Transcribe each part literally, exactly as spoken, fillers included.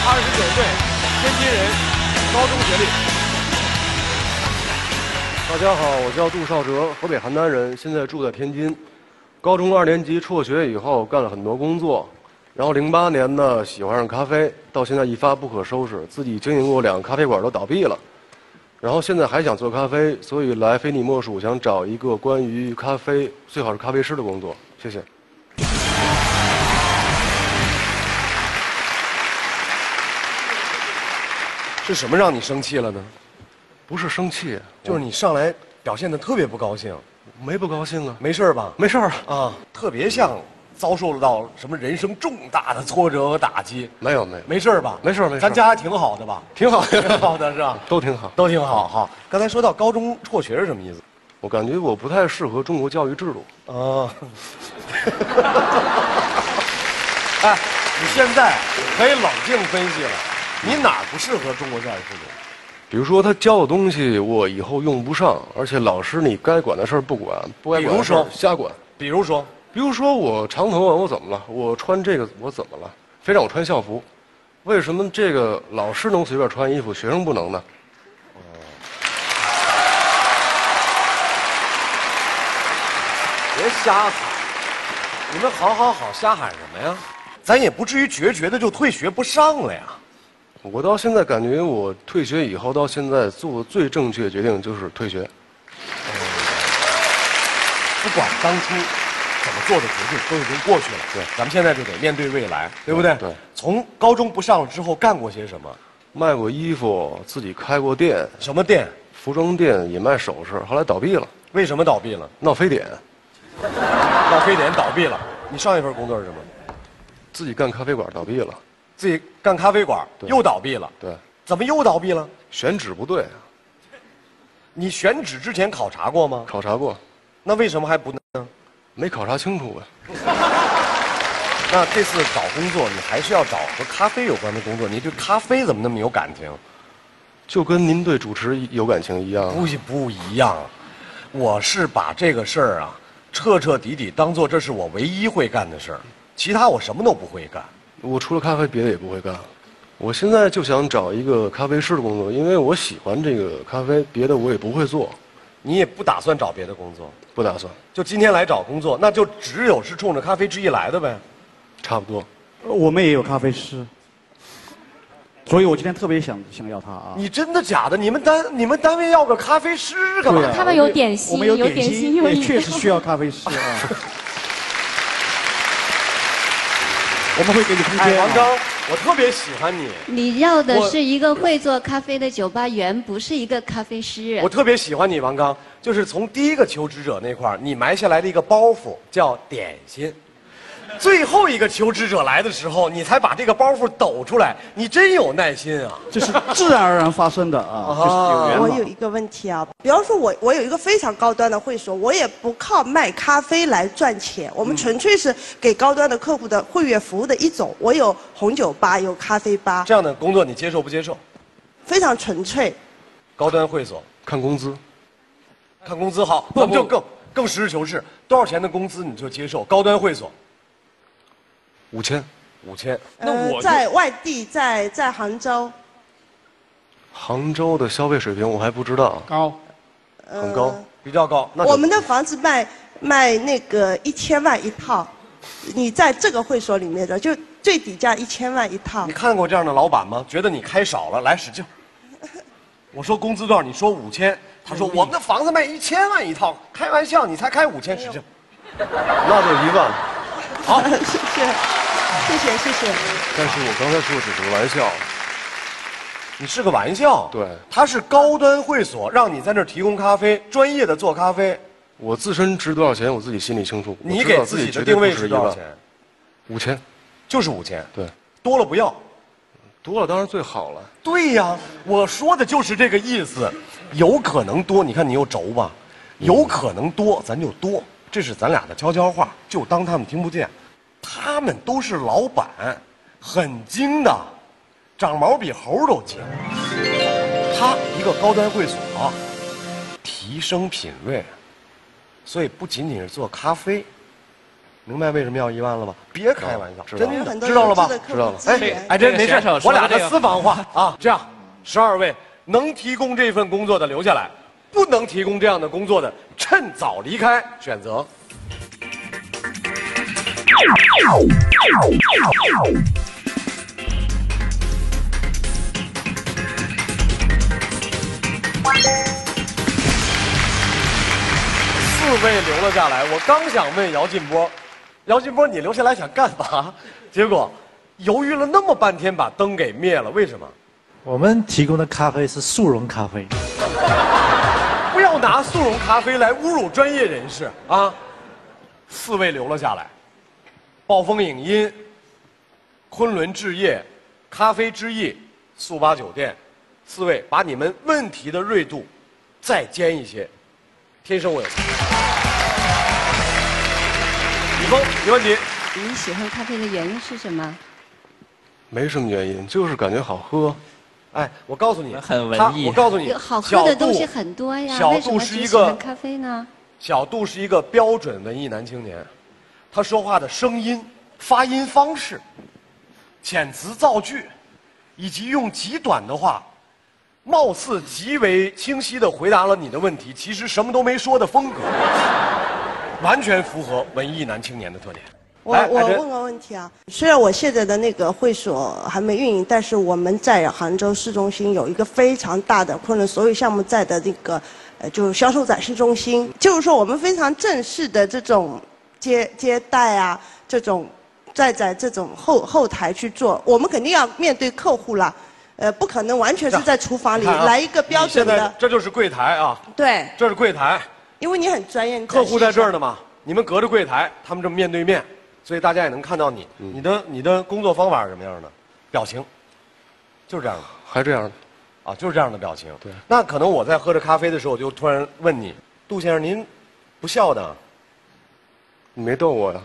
二十九岁，天津人，高中学历。 大家好，我叫杜少哲，河北邯郸人，现在住在天津。高中二年级辍学以后，干了很多工作。然后零八年呢，喜欢上咖啡，到现在一发不可收拾，自己经营过两个咖啡馆都倒闭了。然后现在还想做咖啡，所以来非你莫属，想找一个关于咖啡，最好是咖啡师的工作。谢谢。 是什么让你生气了呢？ 不是生气， 就是你上来表现得特别不高兴。 没不高兴啊， 没事吧？ 没事儿啊，特别像遭受到什么人生重大的挫折和打击。 没有没有， 没事吧？ 没事没事。 咱家还挺好的吧？ 挺好， 挺好的是吧？ 都挺好， 都挺好哈。刚才说到高中辍学是什么意思？ 我感觉我不太适合中国教育制度。 啊。哎，你现在可以冷静分析了，你哪儿不适合中国教育制度？ 比如说他教的东西我以后用不上，而且老师你该管的事儿不管，不该管的事儿瞎管。 比如说， 比如说我长头发我怎么了？我穿这个我怎么了？非让我穿校服，为什么这个老师能随便穿衣服，学生不能呢？哦， 别瞎喊！你们好好好，瞎喊什么呀？咱也不至于决绝的就退学不上了呀。 我到现在感觉我退学以后到现在做的最正确的决定就是退学。 嗯，不管当初怎么做的决定都已经过去了，对，咱们现在就得面对未来，对不对？ 对。 从高中不上了之后干过些什么？ 卖过衣服，自己开过店。 什么店？ 服装店，也卖首饰，后来倒闭了。 为什么倒闭了？ 闹非典。 闹非典倒闭了。你上一份工作是什么？ 自己干咖啡馆倒闭了。 自己干咖啡馆又倒闭了。 对。 怎么又倒闭了？ 选址不对啊。 你选址之前考察过吗？ 考察过。 那为什么还不呢？ 没考察清楚呗。 那这次找工作，你还是要找和咖啡有关的工作。你对咖啡怎么那么有感情？ 就跟您对主持有感情一样。 不不一样，我是把这个事儿啊，彻彻底底当做这是我唯一会干的事儿，其他我什么都不会干。 我除了咖啡，别的也不会干。我现在就想找一个咖啡师的工作，因为我喜欢这个咖啡，别的我也不会做。 你也不打算找别的工作？ 不打算。 就今天来找工作，那就只有是冲着咖啡之意来的呗。 差不多。 我们也有咖啡师，所以我今天特别想想要他啊。 你真的假的？你们单你们单位要个咖啡师干嘛？ 对啊， 他们有点心， 我们有点心， 有也确实需要咖啡师啊。我们会给你空间。 哎，王刚，我特别喜欢你。 你要的是一个会做咖啡的酒吧员，不是一个咖啡师。 我特别喜欢你，王刚，就是从第一个求职者那块儿，你埋下来的一个包袱叫点心。最后一个求职者来的时候，你才把这个包袱抖出来，你真有耐心啊！ 这是自然而然发生的啊，就是有缘嘛。 我有一个问题啊，比方说我我有一个非常高端的会所，我也不靠卖咖啡来赚钱，我们纯粹是给高端的客户的会员服务的一种。我有红酒吧，有咖啡吧。 这样的工作你接受不接受？ 非常纯粹。 高端会所看工资， 看工资好，那不就更更实事求是？多少钱的工资你就接受？高端会所。 五千， 五千。 那我、呃、在外地，在在杭州。 杭州的消费水平我还不知道， 高， 很高， 呃、 比较高。那我们的房子卖卖那个一千万一套，你在这个会所里面的就最底价一千万一套。 你看过这样的老板吗？觉得你开少了，来使劲。我说工资多少？你说五千。他说我们的房子卖一千万一套，开玩笑，你才开五千，使劲。 那就一万。 好， 谢谢，谢谢，谢谢。 但是我刚才说的只是个玩笑。 你是个玩笑。 对。 他是高端会所，让你在那儿提供咖啡，专业的做咖啡。 我自身值多少钱，我自己心里清楚。 你给自己的定位是多少钱？ 五千， 就是五千。 对。 多了不要。 多了当然最好了。 对呀，我说的就是这个意思。有可能多，你看你又轴吧，有可能多，咱就多。这是咱俩的悄悄话，就当他们听不见。他们都是老板，很精的，长毛比猴都精。他一个高端会所，提升品味，所以不仅仅是做咖啡， 明白为什么要一万了吧？别开玩笑， 知道真很多的知道了吧优质的？客户知道了资源哎，哎，真没事这个选手，说我俩的的这个私房话啊。这样，十二位能提供这份工作的留下来，不能提供这样的工作的趁早离开。选择。四位留了下来，我刚想问姚劲波，姚劲波你留下来想干嘛？结果犹豫了那么半天，把灯给灭了，为什么？ 我们提供的咖啡是速溶咖啡。 不要拿速溶咖啡来侮辱专业人士啊！四位留了下来，暴风影音、昆仑置业、咖啡之翼、速八酒店，四位把你们问题的锐度再尖一些。天生我有才。李峰，没问题。 你喜欢咖啡的原因是什么？ 没什么原因，就是感觉好喝。 哎，我告诉你， 很文艺他我告诉你， 有好喝的东西很多呀， 小为什么杜是一个只喜欢咖啡呢？ 小杜是一个标准文艺男青年，他说话的声音、发音方式、遣词造句，以及用极短的话，貌似极为清晰地回答了你的问题，其实什么都没说的风格，完全符合文艺男青年的特点。 我来海珍我问个问题啊，虽然我现在的那个会所还没运营，但是我们在杭州市中心有一个非常大的昆仑所有项目在的那个，呃，就是销售展示中心。就是说，我们非常正式的这种接接待啊，这种在在这种后后台去做，我们肯定要面对客户啦，呃，不可能完全是在厨房里你看啊来一个标准你现在的， 这就是柜台啊， 对， 这是柜台， 因为你很专业，你客户在这儿呢。 呢嘛，你们隔着柜台，他们这么面对面。所以大家也能看到你，你的你的工作方法是什么样的？表情，就是这样的还这样的， 啊，就是这样的表情。 对， 那可能我在喝着咖啡的时候，我就突然问你，杜先生，您不笑的？ 你没逗我呀？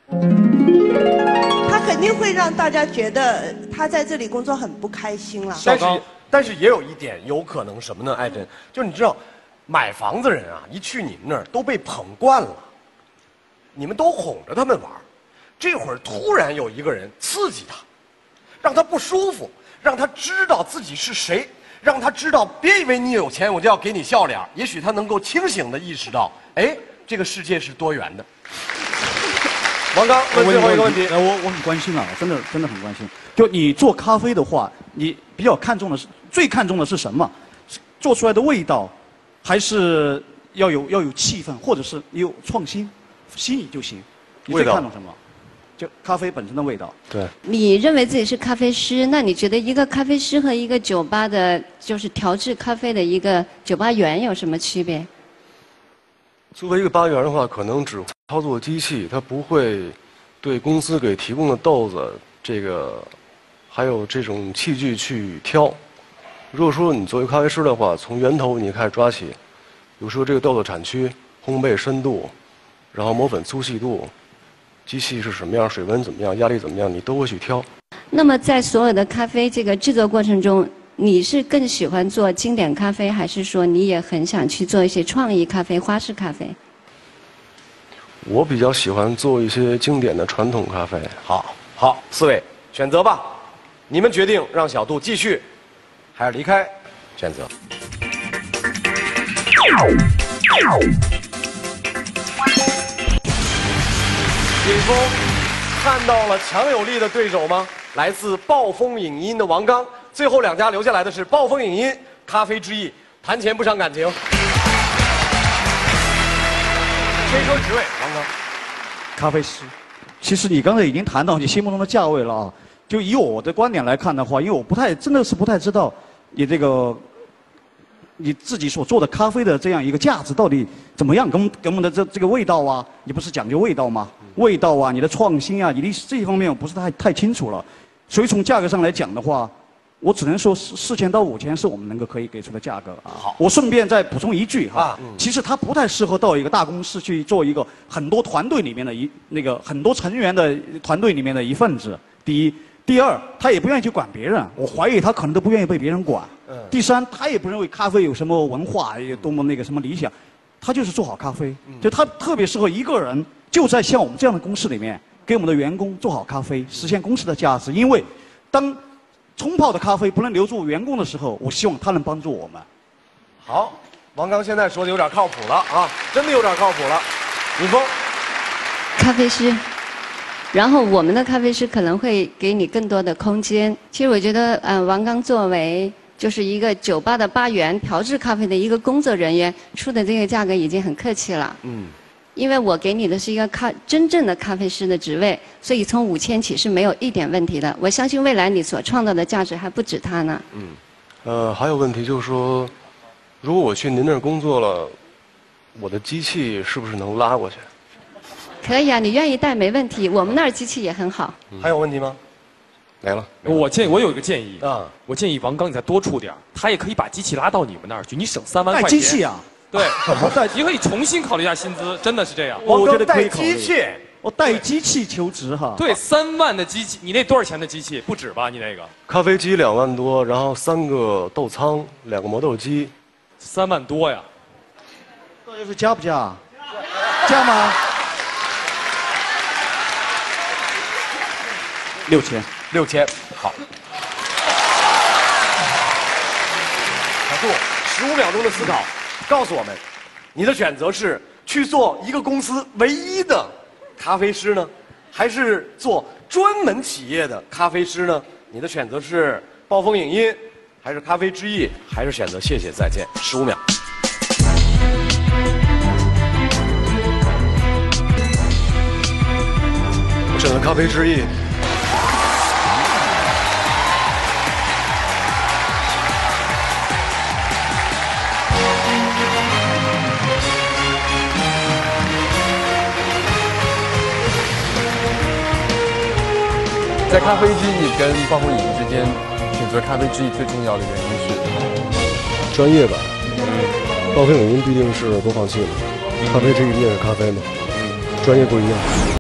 他肯定会让大家觉得他在这里工作很不开心了。 但是但是也有一点有可能什么呢？艾珍，就是你知道，买房子人啊，一去你们那儿都被捧惯了，你们都哄着他们玩儿，这会儿突然有一个人刺激他，让他不舒服，让他知道自己是谁，让他知道，别以为你有钱我就要给你笑脸儿，也许他能够清醒地意识到，哎，这个世界是多元的。王刚问最后一个问题， 呃，我我很关心啊，真的真的很关心。就你做咖啡的话，你比较看重的是最看重的是什么？是做出来的味道，还是要有要有气氛，或者是你有创新，新颖就行。你最味道看重什么？就咖啡本身的味道。 对， 你认为自己是咖啡师，那你觉得一个咖啡师和一个酒吧的，就是调制咖啡的一个酒吧员有什么区别？ 作为一个吧员的话，可能只操作机器，他不会对公司给提供的豆子这个还有这种器具去挑。如果说你作为咖啡师的话，从源头你开始抓起，比如说这个豆子产区、烘焙深度，然后磨粉粗细度，机器是什么样、水温怎么样、压力怎么样，你都会去挑。 那么在所有的咖啡这个制作过程中，你是更喜欢做经典咖啡，还是说你也很想去做一些创意咖啡、花式咖啡？ 我比较喜欢做一些经典的传统咖啡。 好，好，四位选择吧，你们决定让小杜继续，还是离开？选择。尹峰看到了强有力的对手吗？来自暴风影音的王刚，最后两家留下来的是暴风影音、咖啡之翼，谈钱不伤感情。先说职位，王刚。 咖啡师，其实你刚才已经谈到你心目中的价位了啊。就以我的观点来看的话，因为我不太真的是不太知道你这个你自己所做的咖啡的这样一个价值到底怎么样，跟跟我们的这这个味道啊，你不是讲究味道吗？味道啊，你的创新啊，你的这一方面我不是太太清楚了。所以从价格上来讲的话，我只能说四四千到五千是我们能够可以给出的价格啊。 好， 我顺便再补充一句哈， 啊嗯、 其实它不太适合到一个大公司去做一个很多团队里面的一那个很多成员的团队里面的一份子。第一，第二，他也不愿意去管别人，我怀疑他可能都不愿意被别人管。嗯、第三，他也不认为咖啡有什么文化，有多么那个什么理想，他就是做好咖啡，嗯、就他特别适合一个人。 就在像我们这样的公司里面，给我们的员工做好咖啡，实现公司的价值。因为当冲泡的咖啡不能留住员工的时候，我希望它能帮助我们。 好，王刚现在说的有点靠谱了啊，真的有点靠谱了。尹峰， 咖啡师，然后我们的咖啡师可能会给你更多的空间。其实我觉得，呃，王刚作为就是一个酒吧的吧员调制咖啡的一个工作人员，出的这个价格已经很客气了。嗯。因为我给你的是一个咖真正的咖啡师的职位，所以从五千起是没有一点问题的。我相信未来你所创造的价值还不止它呢。 嗯。呃，还有问题就是说，如果我去您那儿工作了，我的机器是不是能拉过去？ 可以啊，你愿意带没问题。我们那儿机器也很好。 嗯、还有问题吗？ 没了。 我建议我有一个建议啊， 我建议王刚你再多出点他也可以把机器拉到你们那儿去，你省三万块钱。 带机器啊？ 对，你可以重新考虑一下薪资，真的是这样。 我觉得可以考虑。 机器， 我带机器求职哈。 对，三万的机器，你那多少钱的机器？不止吧？你那个咖啡机两万多，然后三个豆仓，两个磨豆机， 三万多呀。 这就是加不加？加吗？六千， 六千，好。小杜，十五秒钟的思考，告诉我们，你的选择是去做一个公司唯一的咖啡师呢，还是做专门企业的咖啡师呢？你的选择是暴风影音，还是咖啡之翼，还是选择谢谢再见？十五秒。 我选择咖啡之翼。 在咖啡之翼跟暴风影音之间，选择咖啡之翼最重要的原因是专业吧。暴风影音毕竟是播放器嘛，咖啡之翼毕竟是咖啡嘛，专业不一样。